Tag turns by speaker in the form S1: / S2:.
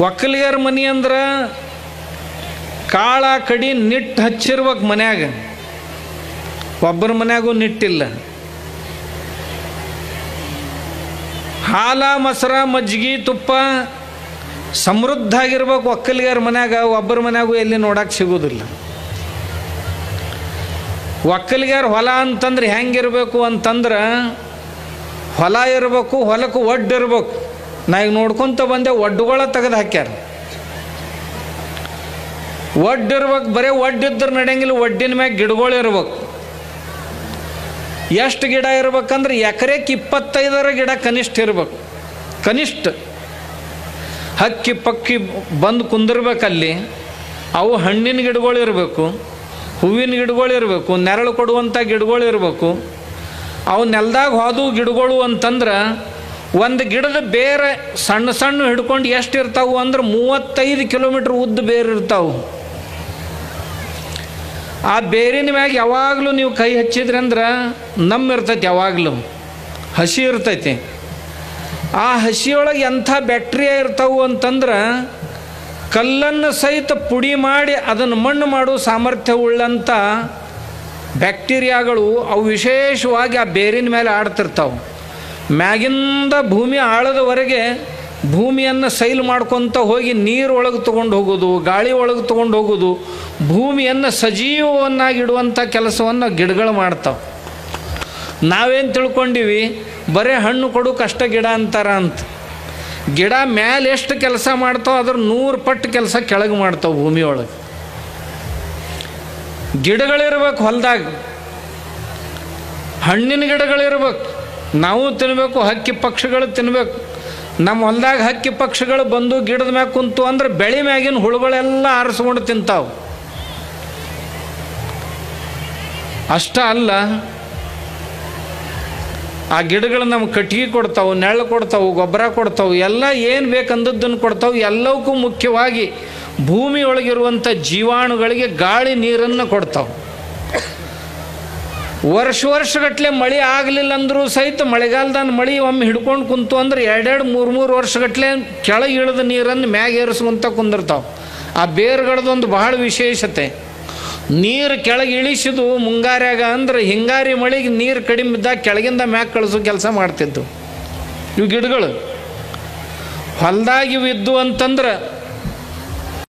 S1: ಒಕ್ಕಲಿಗರ ಮನೆ ಅಂದ್ರೆ ಕಾಳ ಕಡಿ ನಿಟ್ಟು ಹಚ್ಚಿರ್ಬೇಕು ಮನ್ಯಾಗ. ಒಬ್ಬರ ಮನ್ಯಾಗೂ ನಿಟ್ಟಿಲ್ಲ. ಹಾಲ ಮೊಸರ ಮಜ್ಜಿಗೆ ತುಪ್ಪ ಸಮೃದ್ಧ ಆಗಿರ್ಬೇಕು ಒಕ್ಕಲಿಗರ ಮನ್ಯಾಗ. ಒಬ್ಬರ ಮನ್ಯಾಗೂ ಎಲ್ಲಿ ನೋಡಕ್ಕೆ ಸಿಗೋದಿಲ್ಲ. ಒಕ್ಕಲಿಗರ ಹೊಲ ಅಂತಂದ್ರೆ ಹೆಂಗಿರಬೇಕು ಅಂತಂದ್ರೆ ಹೊಲ ಇರಬೇಕು, ಹೊಲಕ್ಕೆ ಒಡ್ಡು ಇರ್ಬೇಕು. ನಾ ಈಗ ನೋಡ್ಕೊತ ಬಂದೆ, ಒಡ್ಡುಗಳ ತೆಗೆದು ಹಾಕ್ಯಾರ. ಒಡ್ಡು ಇರ್ಬೇಕು, ಬರೀ ಒಡ್ಡಿದ್ರೆ ನಡೆಯಂಗಿಲ್ಲ. ಒಡ್ಡಿನ ಮ್ಯಾಗ ಗಿಡಗಳು ಇರ್ಬೇಕು. ಎಷ್ಟು ಗಿಡ ಇರ್ಬೇಕಂದ್ರೆ ಎಕರೆಕ್ಕೆ 25 ಗಿಡ ಕನಿಷ್ಠ ಇರ್ಬೇಕು. ಕನಿಷ್ಠ ಹಕ್ಕಿ ಪಕ್ಕಿ ಬಂದು ಕುಂದಿರ್ಬೇಕಲ್ಲಿ. ಅವು ಹಣ್ಣಿನ ಗಿಡಗಳು ಇರಬೇಕು, ಹೂವಿನ ಗಿಡಗಳು ಇರಬೇಕು, ನೆರಳು ಕೊಡುವಂಥ ಗಿಡಗಳು ಇರಬೇಕು. ಅವು ನೆಲದಾಗ ಹೋದು ಗಿಡಗಳು ಅಂತಂದ್ರೆ ಒಂದು ಗಿಡದ ಬೇರೆ ಸಣ್ಣ ಸಣ್ಣ ಹಿಡ್ಕೊಂಡು ಎಷ್ಟು ಇರ್ತಾವೆ ಅಂದ್ರೆ 35 ಕಿಲೋಮೀಟ್ರ್ ಉದ್ದ ಬೇರೆ ಇರ್ತಾವೆ. ಆ ಬೇರಿನ ಮ್ಯಾಗ ಯಾವಾಗಲೂ ನೀವು ಕೈ ಹಚ್ಚಿದ್ರಿ ಅಂದ್ರೆ ಇರ್ತೈತಿ, ಯಾವಾಗಲೂ ಹಸಿ ಇರ್ತೈತಿ. ಆ ಹಸಿಯೊಳಗೆ ಎಂಥ ಬ್ಯಾಕ್ಟೀರಿಯಾ ಇರ್ತಾವೆ ಅಂತಂದ್ರೆ ಕಲ್ಲನ್ನು ಸಹಿತ ಪುಡಿ ಮಾಡಿ ಅದನ್ನು ಮಣ್ಣು ಮಾಡೋ ಸಾಮರ್ಥ್ಯ ಉಳ್ಳಂಥ ಬ್ಯಾಕ್ಟೀರಿಯಾಗಳು ಅವು ವಿಶೇಷವಾಗಿ ಆ ಬೇರಿನ ಮೇಲೆ ಆಡ್ತಿರ್ತಾವೆ. ಮ್ಯಾಗಿಂದ ಭೂಮಿ ಆಳದವರೆಗೆ ಭೂಮಿಯನ್ನು ಸೈಲ್ ಮಾಡ್ಕೊತ ಹೋಗಿ ನೀರು ಒಳಗೆ ತೊಗೊಂಡು ಹೋಗೋದು, ಗಾಳಿ ಒಳಗೆ ತೊಗೊಂಡು ಹೋಗೋದು, ಭೂಮಿಯನ್ನು ಸಜೀವವನ್ನಾಗಿಡುವಂಥ ಕೆಲಸವನ್ನು ಗಿಡಗಳು ಮಾಡ್ತಾವೆ. ನಾವೇನು ತಿಳ್ಕೊಂಡಿವಿ, ಬರೀ ಹಣ್ಣು ಕೊಡು ಕಷ್ಟ ಗಿಡ ಅಂತಾರ ಅಂತ. ಗಿಡ ಮ್ಯಾಲೆ ಎಷ್ಟು ಕೆಲಸ ಮಾಡ್ತಾವೆ ಅದ್ರ 100 ಪಟ್ಟು ಕೆಲಸ ಕೆಳಗೆ ಮಾಡ್ತಾವೆ ಭೂಮಿಯೊಳಗೆ. ಗಿಡಗಳಿರ್ಬೇಕು ಹೊಲದಾಗ, ಹಣ್ಣಿನ ಗಿಡಗಳಿರ್ಬೇಕು. ನಾವು ತಿನ್ನಬೇಕು, ಹಕ್ಕಿ ಪಕ್ಷಿಗಳು ತಿನ್ನಬೇಕು. ನಮ್ಮ ಹೊಲದಾಗ ಹಕ್ಕಿ ಪಕ್ಷಿಗಳು ಬಂದು ಗಿಡದ ಮ್ಯಾಗ ಕುಂತು ಅಂದ್ರೆ ಬೆಳೆ ಮ್ಯಾಗಿನ ಹುಳುಗಳೆಲ್ಲ ಆರಿಸ್ಕೊಂಡು ತಿಂತಾವೆ. ಅಷ್ಟ ಅಲ್ಲ, ಆ ಗಿಡಗಳು ನಮ್ಗೆ ಕಟ್ಟಿಗೆ ಕೊಡ್ತಾವೆ, ನೆರಳು ಕೊಡ್ತಾವೆ, ಗೊಬ್ಬರ ಕೊಡ್ತಾವೆ, ಎಲ್ಲ ಏನು ಬೇಕಂದದ್ದನ್ನು ಕೊಡ್ತಾವೆ. ಎಲ್ಲವಕ್ಕೂ ಮುಖ್ಯವಾಗಿ ಭೂಮಿಯೊಳಗಿರುವಂಥ ಜೀವಾಣುಗಳಿಗೆ ಗಾಳಿ ನೀರನ್ನು ಕೊಡ್ತಾವೆ. ವರ್ಷಗಟ್ಟಲೆ ಮಳೆ ಆಗಲಿಲ್ಲ ಅಂದರೂ ಸಹಿತ ಮಳೆಗಾಲದ ಮಳೆ ಒಮ್ಮೆ ಹಿಡ್ಕೊಂಡು ಕುಂತು ಅಂದ್ರೆ 2-3 ವರ್ಷಗಟ್ಟಲೆ ಕೆಳಗೆ ಇಳಿದ ನೀರನ್ನು ಮ್ಯಾಗ ಏರಿಸ್ಕೊಂತ ಕುಂದಿರ್ತಾವೆ. ಆ ಬೇರುಗಳದೊಂದು ಬಹಳ ವಿಶೇಷತೆ. ನೀರು ಕೆಳಗೆ ಇಳಿಸಿದು ಮುಂಗಾರ್ಯಾಗ ಅಂದ್ರೆ ಹಿಂಗಾರಿ ಮಳೆಗೆ ನೀರು ಕಡಿಮೆ ಇದ್ದಾಗ ಕೆಳಗಿಂದ ಮ್ಯಾಗ ಕಳಿಸೋ ಕೆಲಸ ಮಾಡ್ತಿದ್ದು ಇವು ಗಿಡಗಳು. ಹೊಲದಾಗ ಇವು ಇದ್ದು ಅಂತಂದ್ರೆ